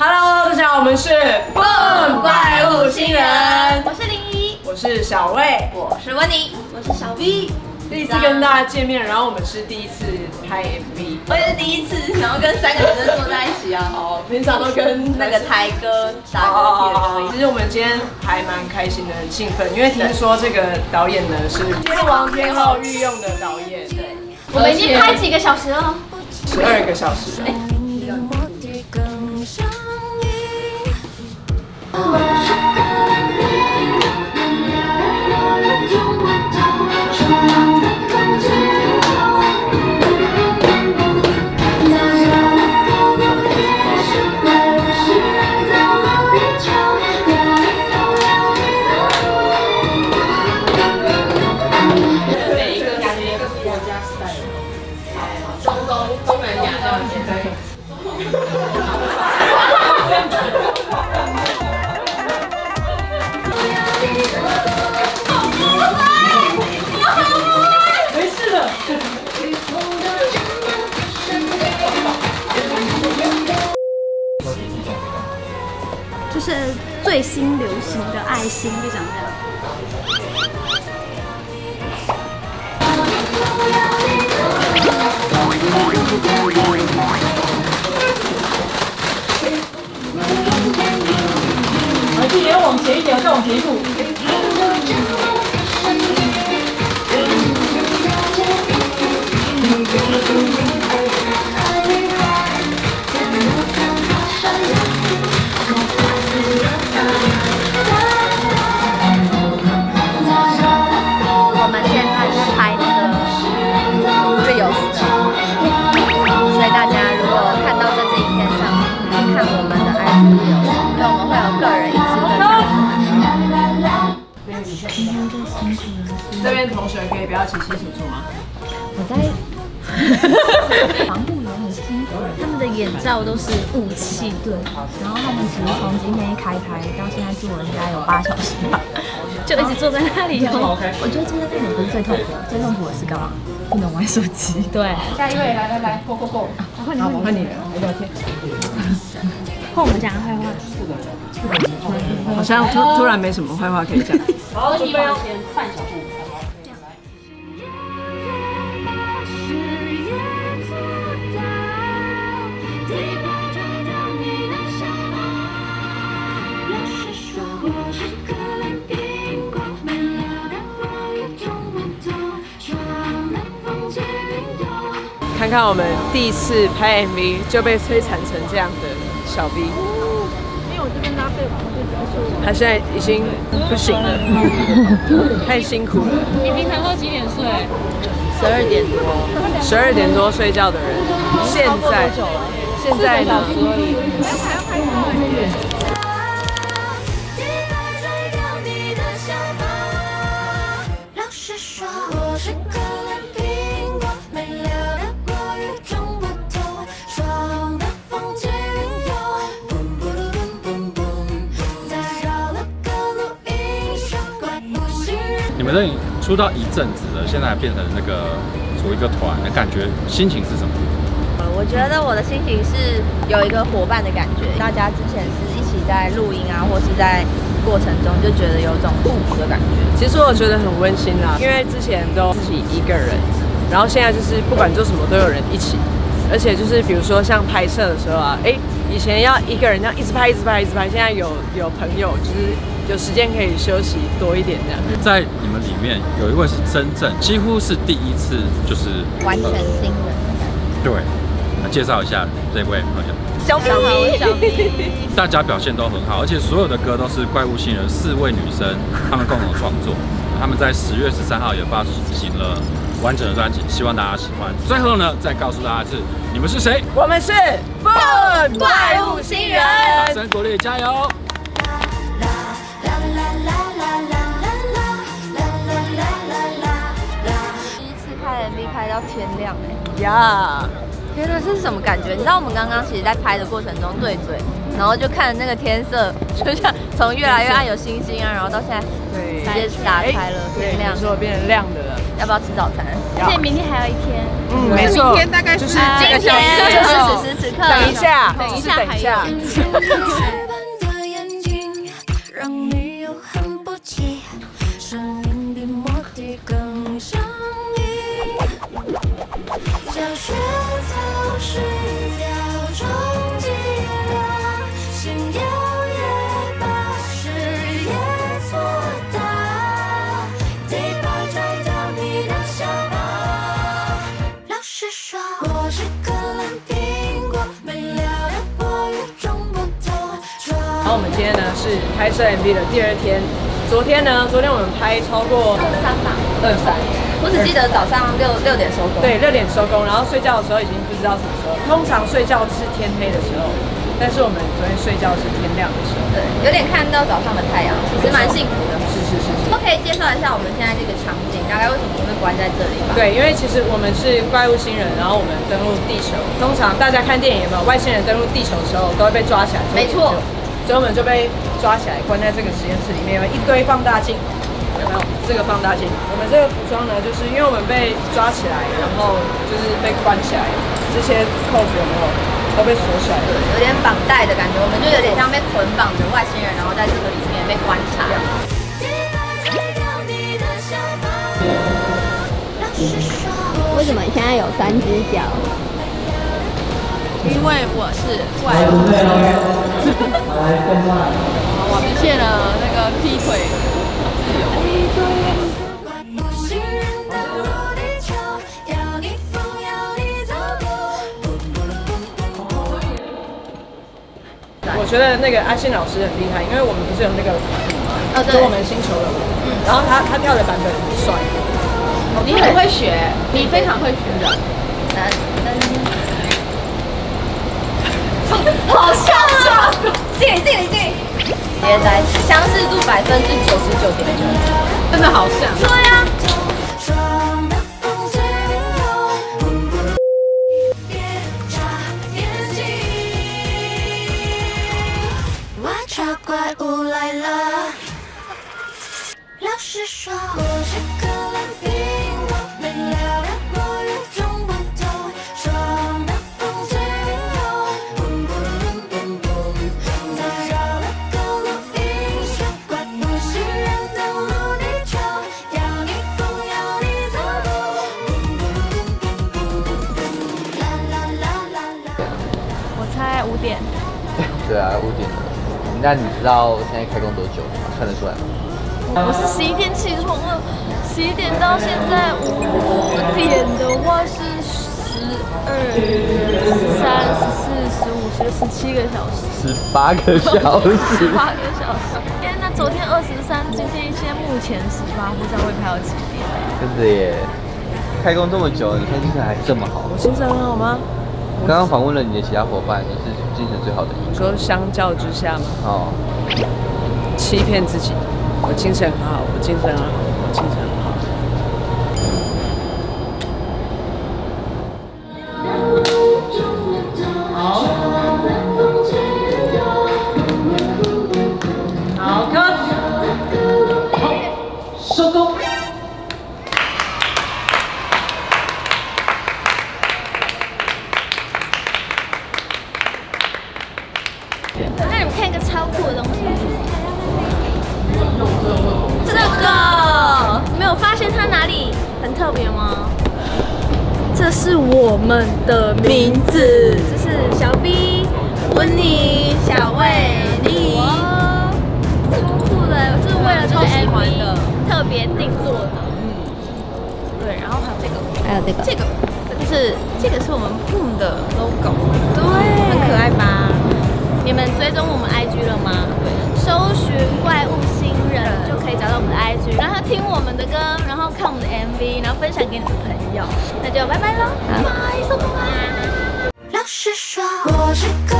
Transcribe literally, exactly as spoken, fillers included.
Hello， 大家好，我们是蹦怪物新人，我是林怡， 我是小魏， 我是温妮，我是小 V。 第一次跟大家见面，然后我们是第一次拍 M V， 我也是第一次，然后跟三个女生坐在一起啊。 哦，平常都跟那个台哥打歌踢的歌。 其实我们今天还蛮开心的，很兴奋，因为听说这个导演呢是天王天后御用的导演。 对，我们已经拍几个小时了？ 十二个小时。哎。 就是最新流行的爱心，就长这样。 来，弟要往前一点，再往前一步。 我们现在是拍那个 reels 的，所以大家如果看到这支影片上，去看我们的 I G reels， 因为我们会有个人一支跟他这边同学可以不要起清楚楚吗？ 我在防护员很辛苦，他们的眼罩都是雾气，对。然后他们其实从今天一开拍到现在做了应该有八小时吧，就一直坐在那里。我觉得坐在那里不是最痛苦的，最痛苦的是干嘛？不能玩手机。对。 下一位，来来来 ，Go Go Go！ 好，我换你了，我聊天。 换我们讲坏话。 好像突突然没什么坏话可以讲。 好，准备要先半小步。 看看我们第一次拍 M V 就被摧残成这样的小 V， 因为我这边拉背完就结束了。 他现在已经不行了，太辛苦了。 你平常都几点睡？ 十二点多，十二点多睡觉的人，现在现在呢？ 你们这出道一阵子了，现在变成那个组一个团，感觉心情是什么？ 我觉得我的心情是有一个伙伴的感觉，大家之前是一起在录音啊，或是在过程中就觉得有种互补的感觉。 其实我觉得很温馨啦，因为之前都自己一个人，然后现在就是不管做什么都有人一起，而且就是比如说像拍摄的时候啊，哎，以前要一个人这样一直拍一直拍一直拍，现在有有朋友就是有时间可以休息多一点这样。 在你们里面有一位是真正几乎是第一次就是完全新人的感觉。 对。介绍一下这位朋友， 小咪，小咪， 大家表现都很好，而且所有的歌都是怪物新人四位女生她们共同创作。他们在十月十三号也发行了完整的专辑，希望大家喜欢。最后呢，再告诉大家是你们是谁？ 我们是蹦怪物新人， 掌声鼓励，加油！ 第一次拍 M V 拍到天亮哎， 呀！ 天哪，这是什么感觉？你知道我们刚刚其实在拍的过程中对嘴，然后就看那个天色，就像从越来越暗有星星啊，然后到现在对直接打开了天亮， 说变成亮的了。 要不要吃早餐？ 而且明天还有一天。 嗯，没错， 明天大概就是是这个小时今天就是此时此刻。 等一下， 等一下等一下。然后我们今天呢是拍摄 M V 的第二天，昨天呢，昨天我们拍超过二三吧， 二三， 我只记得早上六六点收工。 对，六点收工，然后睡觉的时候已经不知道什么时候，通常睡觉是天黑的时候，但是我们昨天睡觉是天亮的时候， 对，有点看到早上的太阳，其实蛮幸福的。 是是是是。 都可以介绍一下我们现在这个场景，大概为什么会关在这里吧？ 对，因为其实我们是怪物新人，然后我们登陆地球。通常大家看电影有没有外星人登陆地球的时候都会被抓起来？ 没错， 所以我们就被抓起来，关在这个实验室里面，有一堆放大镜，有没有？这个放大镜，我们这个服装呢，就是因为我们被抓起来，然后就是被关起来，这些扣子有没有都被锁起来了？ 有点绑带的感觉，我们就有点像被捆绑着外星人，然后在这个里面被观察。 为什么现在有三只脚？ 因为我是怪物新人，我实现了那个劈腿自由。 我觉得那个阿信老师很厉害，因为我们不是有那个哦，对， 跟我们星球的舞，然后他他跳的版本很帅。 你很会学，你非常会学的。 噔噔。好像啊！敬礼敬礼敬礼！别来，相似度百分之九十九点九， 真的好像。 对呀。 怪物来了，老实说，我是个烂苹果，没料到我与众不同，闯到风之云涌，再绕了个录音室，怪物新人登陆地球，要你疯要你走路，啦啦啦啦啦。 我猜五点。 对啊，五点了。那你知道现在开工多久吗？看得出来吗？ 我是十一点起床了，十一点到现在五点的话是十二、十三、十四、十五、十六、十七个小时。 十八个小时。 十八个小时。天哪，昨天二十三，今天现在目前十八，不知道会开到几点。 真的耶，开工这么久，你看精神还这么好。 我精神很好吗？ 刚刚访问了你的其他伙伴，你是精神最好的一个。 你说相较之下吗？ 哦， 欺骗自己，我精神很好，我精神很好，我精神很好。好，好，看，好，收工。 那你们看一个超酷的东西，这个没有发现它哪里很特别吗？这是我们的名字，这是小 B、温妮、小魏、丽，超酷的，这是为了这个 M V 特别定做的。嗯，对，然后还有这个， 还有这个， 这个，就是这个是我们 Boom 的 logo， 对，很可爱吧？你们追踪我们 I G 了吗？搜寻怪物新人就可以找到我们的 I G， 然后听我们的歌，然后看我们的 M V， 然后分享给你的朋友。那就拜拜喽，拜拜，收工啦。 老实说，我是。